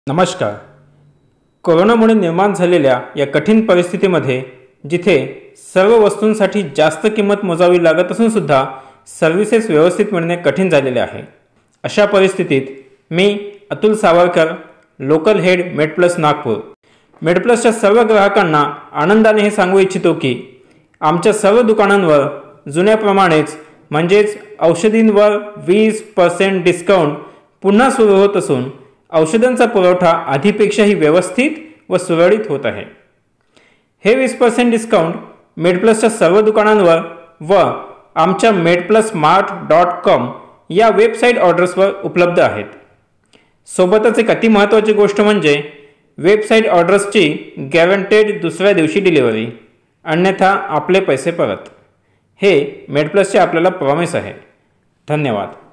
नमस्कार. कोरोनामुळे निर्माण झालेल्या या कठीण परिस्थितीमध्ये जिथे सर्व वस्तूंसाठी जास्त किंमत मोजावी लागत असून सुद्धा सर्व्हिसेस व्यवस्थित मिळणे कठीण झालेले आहे. अशा परिस्थितीत मी Atul Savarkar, local head MedPlus Nagpur, मेडप्लसच्या सर्व ग्राहकांना आनंदाने हे सांगू इच्छितो की आमच्या सर्व दुकानांवर जुन्याप्रमाणेच म्हणजेच औषधींवर 20% डिस्काउंट पुन्हा सुरू होत असून औषधांचा पुरवठा आधीपेक्षाही व्यवस्थित व सुरळीत होत आहे. हे 20% डिस्काउंट मेडप्लसच्या सर्व दुकानांवर व आमच्या medplusmart.com या वेबसाईट ऑर्डर्सवर उपलब्ध आहेत. सोबतच एक अति महत्त्वाची गोष्ट म्हणजे वेबसाईट ऑर्डर्सची गॅरंटेड दुसऱ्या दिवशी डिलिव्हरी, अन्यथा आपले पैसे परत. हे मेडप्लसचे आपल्याला प्रॉमिस आहे. धन्यवाद.